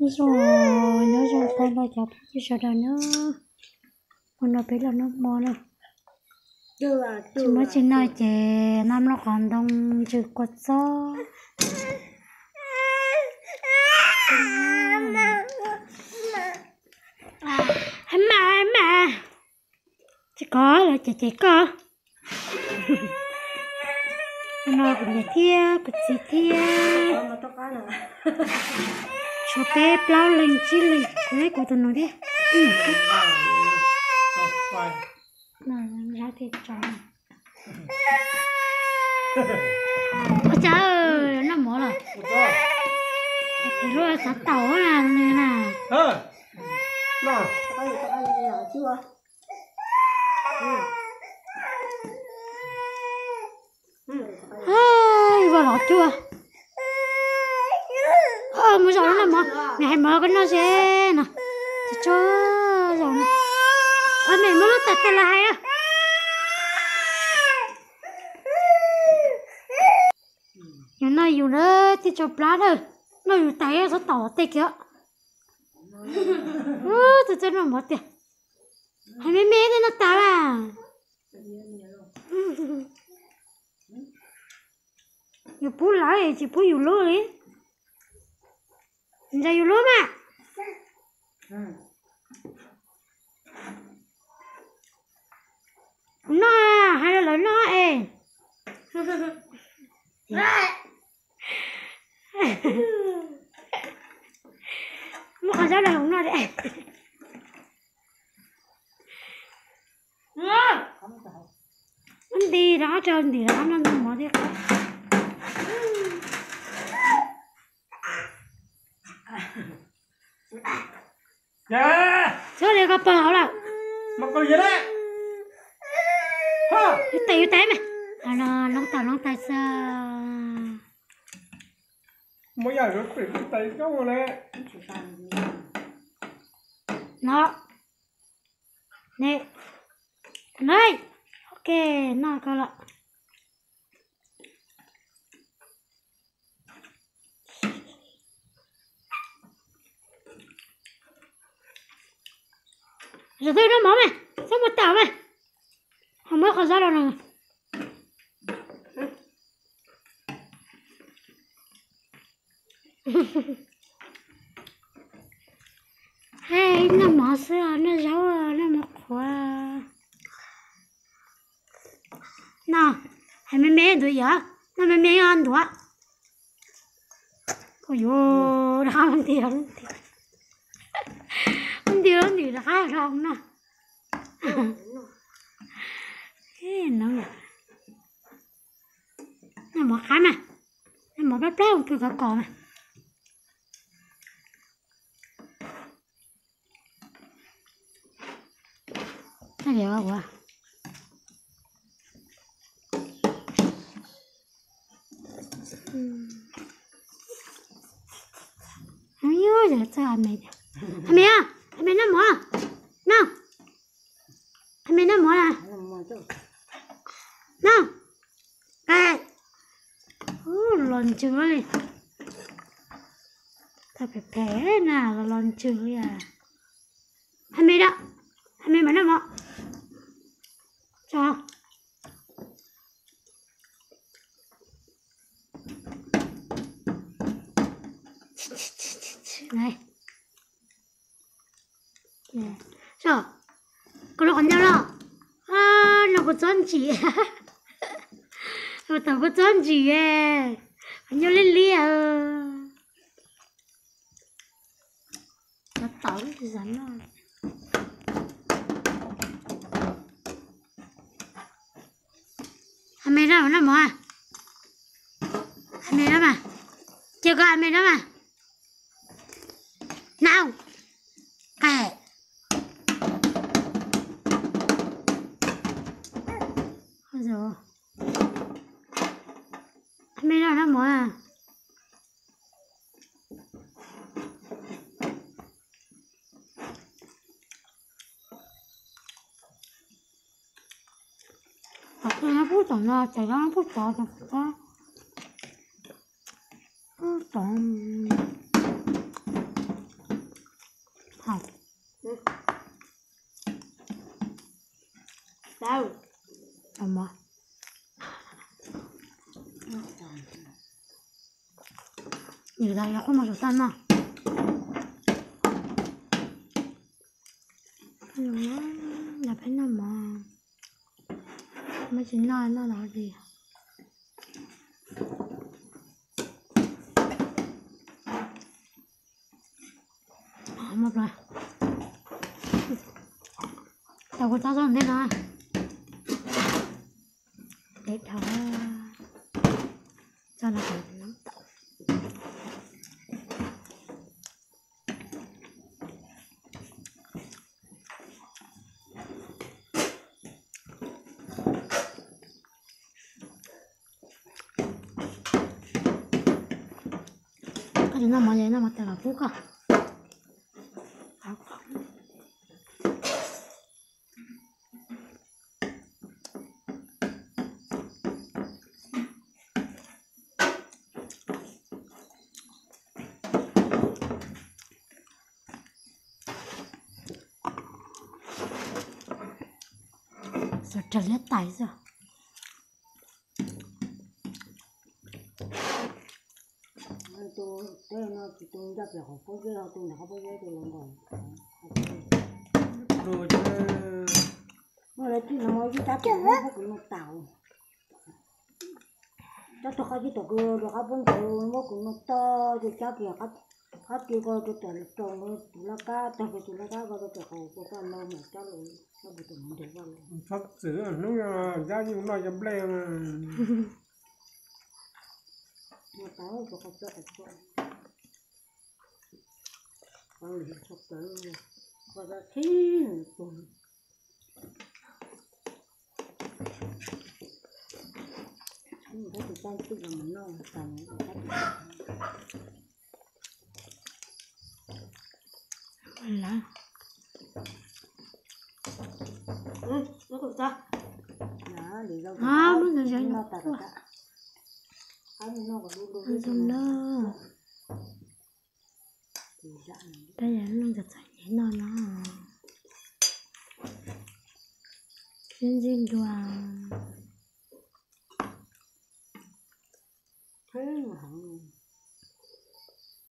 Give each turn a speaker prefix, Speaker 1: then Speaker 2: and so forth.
Speaker 1: rồi nó rồi con lo chọc chứ sao đâu nữa con nó biết là nó mò nữa chỉ mới chỉ nói chè năm nó còn đông chữ quật gió em mà chỉ có là chỉ có nó cũng để thia cũng chỉ thia cho bé bao lên chi lên cái của tụi nó đi mà ra thì chọn ôi trời ơi nó mở rồi thì rồi sát tàu là này nè
Speaker 2: mà tao ăn gì chưa
Speaker 1: vào lọt chưa mới rồi nó mở này mở cái nó xe nè cho rồi nè mày mới nó tạt lại á nóอยู่เด้อที่จบร้านเด้อnóอยู่ไตอ่ะต่อเตะเกี่ยวจะnóหมดเตะให้แม่ๆnóตาล่ะอยู่พูดหลายสิพูดอยู่รู้เลยจะอยู่รู้มั้ยnó hay là nó một con dao đồng nó đấy anh đi đó trơn thì đó nó mở đi số này có bờ hả là
Speaker 2: mà có gì đấy
Speaker 1: tay mày nó lông tay sao
Speaker 2: mới giờ nó quỷ tay không rồi nè
Speaker 1: nó nè này ok nó coi lại rồi tôi nó mở mày sao một tảo mày không biết có ra đâu nào hey nó mở sữa nó giấu nó mở khóa nào hay mấy mấy đuổi giờ nó mấy mấy ăn đuổi ôi yo đã ăn tiền thì đã khai rong nè thế nó mở cái mà nó mở bắp leo cứ có cỏ mà nó đẹp quá không nhớ giờ sao anh mày nó mở nào anh mày nó mở à nào cái lần chửi ta phải bé nào là lần chửi à anh mày đó anh mày nó mở cho này rồi có lúc còn nhau đó nó có chân chỉ tao có chân chỉ nhau lên lia nó tao thì rắn rồi anh mày đâu nó mở à anh mày đó mà chưa có anh mày đó mà nào cái ôi dồi anh mày đâu nó mở à nó phút tổng là chạy nó phút tỏ ta tổng không?
Speaker 2: Đâu?
Speaker 1: Mà như đây là không mà tan mà nó là phải nằm mà chỉ nói nó là gì một rồi đâu có tao rồi thế nào để thở cho nó phải lắm cái nó mà vậy nó mà tao là phúc à rồi trở lên tay rồi
Speaker 2: tôi nó tôi gặp là không có cái đâu tôi không có cái tôi làm rồi
Speaker 3: rồi chứ
Speaker 2: nó lại chỉ là mỗi cái cá tôi nó cũng nó tàu chắc tôi không biết tôi cứ được các vấn đề nó cũng nó to rồi chắc kia các kia coi tôi trả được trồng tôi là cá tôi là cá coi tôi không có cái nào mà chắc là nó bị tổn thương vào
Speaker 3: thật sự là lúc nào ra như nói chấm len
Speaker 2: nó tao tôi không biết được con gì sắp tới rồi có ra thiên tuần mình thấy tụi con tức là mình non cần
Speaker 1: là
Speaker 2: nó cũng sao đó để đâu
Speaker 1: bây giờ vậy
Speaker 2: nó tạt tạt anh nó còn luôn
Speaker 1: ăn xong đó
Speaker 2: thì dạ
Speaker 1: bây giờ nó giật sạch nhảy nó chuyên riêng đồ